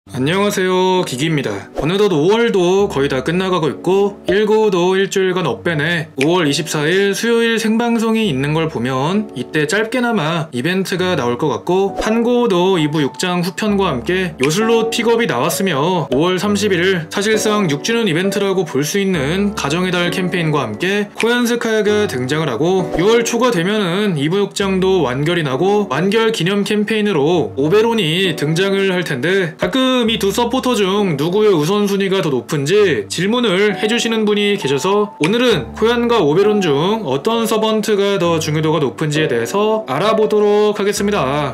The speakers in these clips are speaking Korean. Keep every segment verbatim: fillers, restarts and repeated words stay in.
안녕하세요, 기기입니다. 어느덧 오월도 거의 다 끝나가고 있고 일구도 일주일간 업배내 오월 이십사일 수요일 생방송이 있는 걸 보면 이때 짧게나마 이벤트가 나올 것 같고 판고도 이 부 육 장 후편과 함께 요술롯 픽업이 나왔으며 오월 삼십일일 사실상 육 주년 이벤트라고 볼 수 있는 가정의 달 캠페인과 함께 코얀스카야가 등장을 하고 유월 초가 되면은 이 부 육 장도 완결이 나고 완결 기념 캠페인으로 오베론이 등장을 할 텐데 가끔 이 두 서포터 중 누구의 우선순위가 더 높은지 질문을 해주시는 분이 계셔서 오늘은 코얀과 오베론 중 어떤 서번트가 더 중요도가 높은지에 대해서 알아보도록 하겠습니다.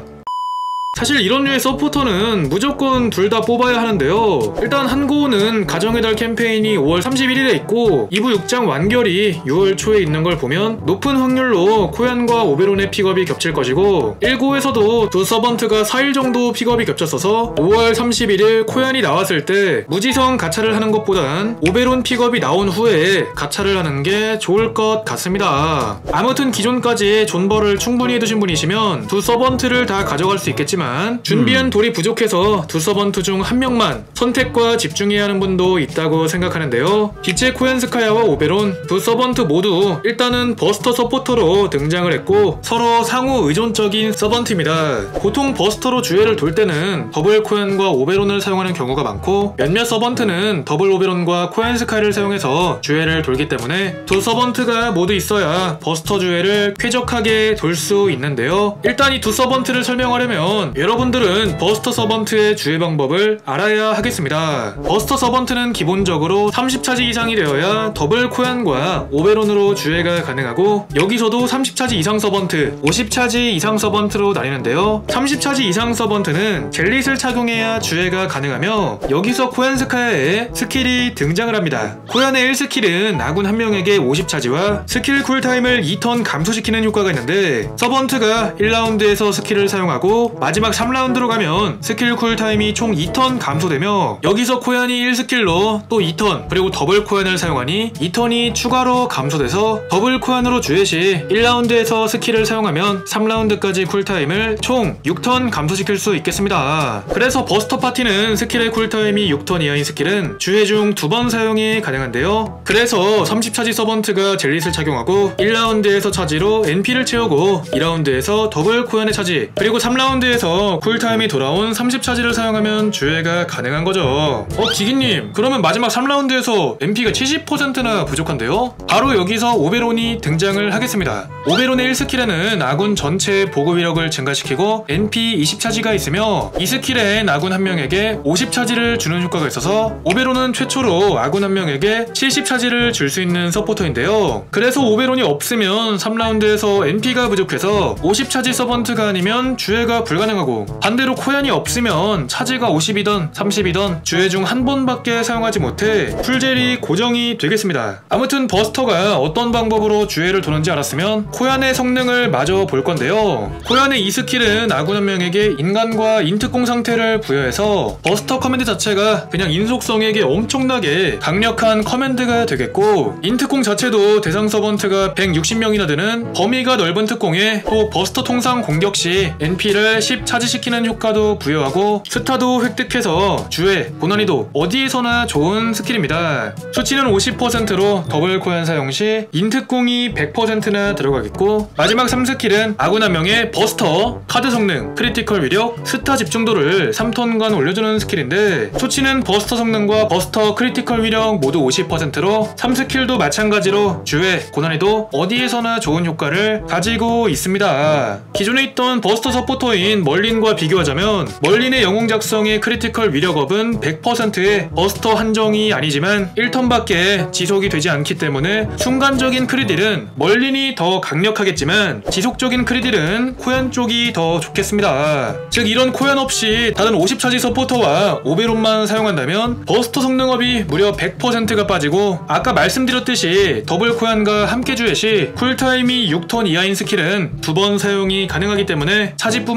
사실 이런 류의 서포터는 무조건 둘 다 뽑아야 하는데요. 일단 한고는 가정의 달 캠페인이 오월 삼십일일에 있고 이 부 육 장 완결이 유월 초에 있는 걸 보면 높은 확률로 코얀과 오베론의 픽업이 겹칠 것이고 일고에서도 두 서번트가 사일 정도 픽업이 겹쳤어서 오월 삼십일일 코얀이 나왔을 때 무지성 가차를 하는 것보단 오베론 픽업이 나온 후에 가차를 하는 게 좋을 것 같습니다. 아무튼 기존까지 존버를 충분히 해두신 분이시면 두 서번트를 다 가져갈 수 있겠지만 준비한 음. 돌이 부족해서 두 서번트 중 한 명만 선택과 집중해야 하는 분도 있다고 생각하는데요. 빛의 코얀스카야와 오베론 두 서번트 모두 일단은 버스터 서포터로 등장을 했고 서로 상호 의존적인 서번트입니다. 보통 버스터로 주회를 돌 때는 더블 코얀과 오베론을 사용하는 경우가 많고 몇몇 서번트는 더블 오베론과 코얀스카야를 사용해서 주회를 돌기 때문에 두 서번트가 모두 있어야 버스터 주회를 쾌적하게 돌 수 있는데요. 일단 이 두 서번트를 설명하려면 여러분들은 버스터 서번트의 주회 방법을 알아야 하겠습니다. 버스터 서번트는 기본적으로 삼십 차지 이상이 되어야 더블 코얀과 오베론으로 주회가 가능하고 여기서도 삼십 차지 이상 서번트, 오십 차지 이상 서번트로 나뉘는데요. 삼십 차지 이상 서번트는 젤릿을 착용해야 주회가 가능하며 여기서 코얀스카야의 스킬이 등장을 합니다. 코얀의 일 스킬은 아군 한 명에게 오십 차지와 스킬 쿨타임을 이 턴 감소시키는 효과가 있는데 서번트가 일 라운드에서 스킬을 사용하고 마지막 삼 라운드로 가면 스킬 쿨타임이 총 이 턴 감소되며 여기서 코얀이 일 스킬로 또 이 턴 그리고 더블 코얀을 사용하니 이 턴이 추가로 감소돼서 더블 코얀으로 주회 시 일 라운드에서 스킬을 사용하면 삼 라운드까지 쿨타임을 총 육 턴 감소시킬 수 있겠습니다. 그래서 버스터 파티는 스킬의 쿨타임이 육 턴 이하인 스킬은 주회 중 두 번 사용이 가능한데요. 그래서 삼십 차지 서번트가 젤릿을 착용하고 일 라운드에서 차지로 엔피를 채우고 이 라운드에서 더블 코얀의 차지 그리고 삼 라운드에서 쿨타임이 돌아온 삼십 차지를 사용하면 주회가 가능한 거죠. 어 기기님 그러면 마지막 삼 라운드에서 엠피가 칠십 퍼센트나 부족한데요? 바로 여기서 오베론이 등장을 하겠습니다. 오베론의 일 스킬에는 아군 전체의 보급 위력을 증가시키고 엔피 이십 차지가 있으며 이 스킬엔 아군 한 명에게 오십 차지를 주는 효과가 있어서 오베론은 최초로 아군 한 명에게 칠십 차지를 줄 수 있는 서포터인데요. 그래서 오베론이 없으면 삼 라운드에서 엔피가 부족해서 오십 차지 서번트가 아니면 주회가 불가능하고 반대로 코얀이 없으면 차지가 오십이던 삼십이던 주회 중 한 번밖에 사용하지 못해 풀젤이 고정이 되겠습니다. 아무튼 버스터가 어떤 방법으로 주회를 도는지 알았으면 코얀의 성능을 마저 볼 건데요. 코얀의 이 스킬은 아군 한 명에게 인간과 인특공 상태를 부여해서 버스터 커맨드 자체가 그냥 인속성에게 엄청나게 강력한 커맨드가 되겠고 인특공 자체도 대상 서번트가 백육십 명이나 되는 범위가 넓은 특공에 또 버스터 통상 공격 시 엔피를 십 차지시키는 효과도 부여하고 스타도 획득해서 주회, 고난이도 어디에서나 좋은 스킬입니다. 수치는 오십 퍼센트로 더블 코얀 사용 시 인특공이 백 퍼센트나 들어가겠고 마지막 삼 스킬은 아군 한 명의 버스터, 카드 성능, 크리티컬 위력, 스타 집중도를 삼 턴간 올려주는 스킬인데 수치는 버스터 성능과 버스터 크리티컬 위력 모두 오십 퍼센트로 삼 스킬도 마찬가지로 주회, 고난이도 어디에서나 좋은 효과를 가지고 있습니다. 기존에 있던 버스터 서포터인 멀린과 비교하자면 멀린의 영웅 작성의 크리티컬 위력업은 백 퍼센트의 버스터 한정이 아니지만 일 턴밖에 지속이 되지 않기 때문에 순간적인 크리딜은 멀린이 더 강력하겠지만 지속적인 크리딜은 코얀 쪽이 더 좋겠습니다. 즉 이런 코얀 없이 다른 오십 차지 서포터와 오베론만 사용한다면 버스터 성능업이 무려 백 퍼센트가 빠지고 아까 말씀드렸듯이 더블 코얀과 함께 주회 시 쿨타임이 육 턴 이하인 스킬은 두 번 사용이 가능하기 때문에 차지뿐만이 아닌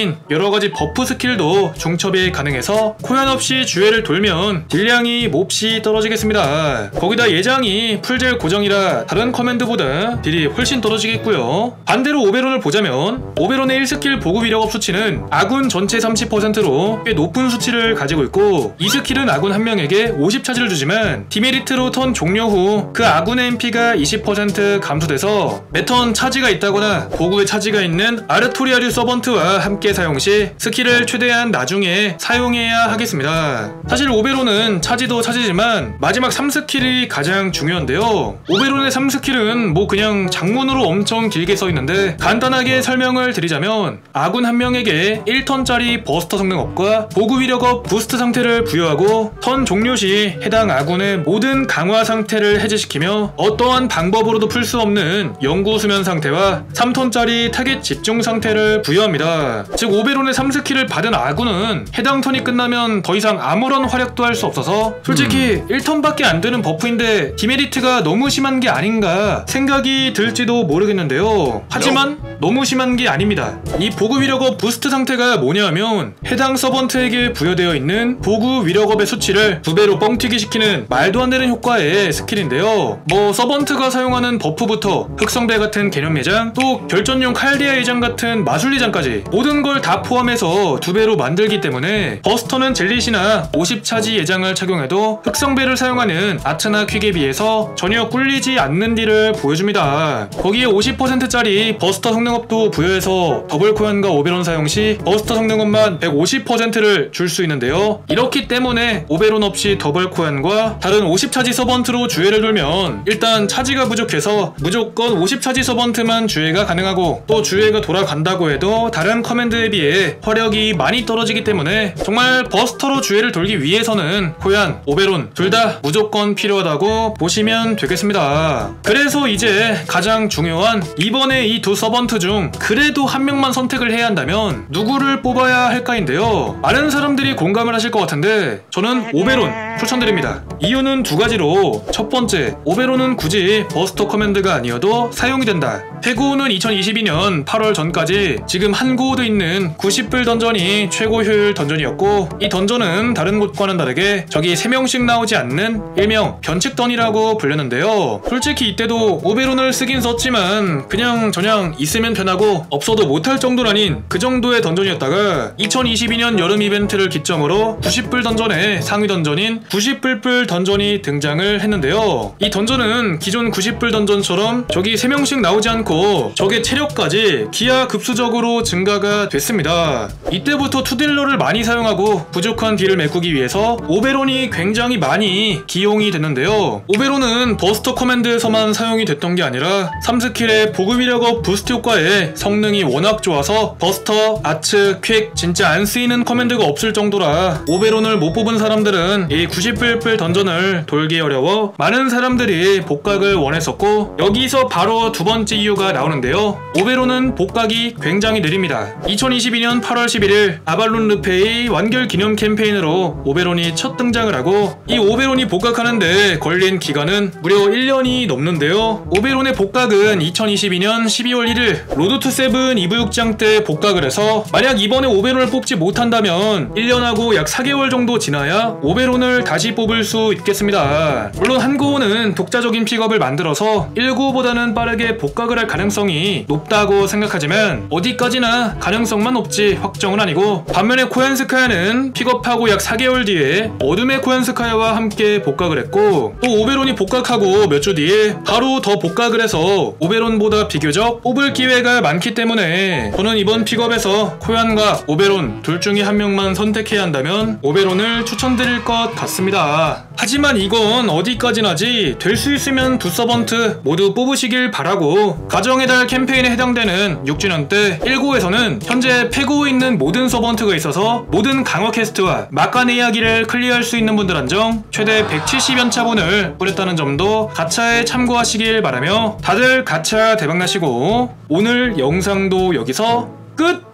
아닌 여러가지 버프 스킬도 중첩이 가능해서 코연 없이 주회를 돌면 딜량이 몹시 떨어지겠습니다. 거기다 예장이 풀젤 고정이라 다른 커맨드보다 딜이 훨씬 떨어지겠고요. 반대로 오베론을 보자면 오베론의 일 스킬 보급 위력업 수치는 아군 전체 삼십 퍼센트로 꽤 높은 수치를 가지고 있고, 이 스킬은 아군 한 명에게 오십 차지를 주지만 디메리트로 턴 종료 후 그 아군의 엠피가 이십 퍼센트 감소돼서 매턴 차지가 있다거나 보급에 차지가 있는 아르토리아류 서번트와 함께 사용 시 스킬을 최대한 나중에 사용해야 하겠습니다. 사실 오베론은 차지도 차지지만 마지막 삼 스킬이 가장 중요한데요. 오베론의 삼 스킬은 뭐 그냥 장문으로 엄청 길게 써있는데 간단하게 설명을 드리자면 아군 한 명에게 일 턴짜리 버스터 성능업과 보급 위력업 부스트 상태를 부여하고 턴 종료 시 해당 아군의 모든 강화 상태를 해제시키며 어떠한 방법으로도 풀 수 없는 영구 수면 상태와 삼 턴짜리 타겟 집중 상태를 부여합니다. 즉 오베론의 삼 스킬을 받은 아군은 해당 턴이 끝나면 더 이상 아무런 활약도 할 수 없어서 솔직히 음. 일 턴밖에 안 되는 버프인데 디메리트가 너무 심한 게 아닌가 생각이 들지도 모르겠는데요. 하지만 너무 심한 게 아닙니다. 이 보급 위력업 부스트 상태가 뭐냐면 해당 서번트에게 부여되어 있는 보급 위력업의 수치를 두 배로 뻥튀기 시키는 말도 안 되는 효과의 스킬인데요. 뭐 서번트가 사용하는 버프부터 흑성배 같은 개념 예장, 또 결전용 칼디아 예장 같은 마술 예장까지 모든 걸 다 포함해서 두 배로 만들기 때문에 버스터는 젤릿이나 오십 차지 예장을 착용해도 흑성배를 사용하는 아트나 퀵에 비해서 전혀 꿀리지 않는 딜을 보여줍니다. 거기에 오십 퍼센트짜리 버스터 성능업도 부여해서 더블 코연과 오베론 사용 시 버스터 성능업만 백오십 퍼센트를 줄 수 있는데요. 이렇기 때문에 오베론 없이 더블 코연과 다른 오십 차지 서번트로 주회를 돌면 일단 차지가 부족해서 무조건 오십 차지 서번트만 주회가 가능하고, 또 주회가 돌아간다고 해도 다른 커맨드에 비해 화력이 많이 떨어지기 때문에 정말 버스터로 주회를 돌기 위해서는 코얀, 오베론 둘 다 무조건 필요하다고 보시면 되겠습니다. 그래서 이제 가장 중요한 이번에 이 두 서번트 중 그래도 한 명만 선택을 해야 한다면 누구를 뽑아야 할까인데요. 많은 사람들이 공감을 하실 것 같은데 저는 오베론 추천드립니다. 이유는 두 가지로, 첫 번째, 오베론은 굳이 버스터 커맨드가 아니어도 사용이 된다. 페고우는 이천이십이 년 팔월 전까지 지금 한고우드 있는 구십 불 던전이 최고 효율 던전이었고, 이 던전은 다른 곳과는 다르게 적이 세 명씩 나오지 않는 일명 변칙던이라고 불렸는데요. 솔직히 이때도 오베론을 쓰긴 썼지만 그냥 저냥 있으면 편하고 없어도 못할 정도라닌 그 정도의 던전이었다가 이천이십이 년 여름 이벤트를 기점으로 구십 불 던전의 상위 던전인 구십 불불 던전이 등장을 했는데요. 이 던전은 기존 구십 불 던전처럼 적이 세 명씩 나오지 않고 적의 체력까지 기하급수적으로 증가가 됐습니다. 이때부터 투딜러를 많이 사용하고 부족한 딜을 메꾸기 위해서 오베론이 굉장히 많이 기용이 됐는데요. 오베론은 버스터 커맨드에서만 사용이 됐던 게 아니라 삼 스킬의 보급 위력업 부스트 효과에 성능이 워낙 좋아서 버스터, 아츠, 퀵 진짜 안 쓰이는 커맨드가 없을 정도라 오베론을 못 뽑은 사람들은 이 구십 불불 던전을 돌기 어려워 많은 사람들이 복각을 원했었고, 여기서 바로 두 번째 이유가 나오는데요. 오베론은 복각이 굉장히 느립니다. 이천이십이 년 팔월 십일일 아발론 르페이 완결 기념 캠페인으로 오베론이 첫 등장을 하고, 이 오베론이 복각하는데 걸린 기간은 무려 일 년이 넘는데요. 오베론의 복각은 이천이십이 년 십이월 일일 로드 투 세븐 이부육장 때 복각을 해서 만약 이번에 오베론을 뽑지 못한다면 일 년하고 약 사 개월 정도 지나야 오베론을 다시 뽑을 수 있겠습니다. 물론 한고우는 독자적인 픽업을 만들어서 일구보다는 빠르게 복각을 할 가능성이 높다고 생각하지만 어디까지나 가능성만 높지 확정은 아니고, 반면에 코얀스카야는 픽업하고 약 사 개월 뒤에 어둠의 코얀스카야와 함께 복각을 했고, 또 오베론이 복각하고 몇 주 뒤에 바로 더 복각을 해서 오베론보다 비교적 뽑을 기회가 많기 때문에 저는 이번 픽업에서 코얀과 오베론 둘 중에 한 명만 선택해야 한다면 오베론을 추천드릴 것 같습니다. 하지만 이건 어디까지나지 될 수 있으면 두 서번트 모두 뽑으시길 바라고, 가정의 달 캠페인에 해당되는 육 주년 때 일고에서는 현재 페고에 있는 모든 서번트가 있어서 모든 강화 퀘스트와 막간의 이야기를 클리어할 수 있는 분들 한정 최대 백칠십 연차분을 뿌렸다는 점도 가차에 참고하시길 바라며 다들 가차 대박나시고 오늘 영상도 여기서 끝!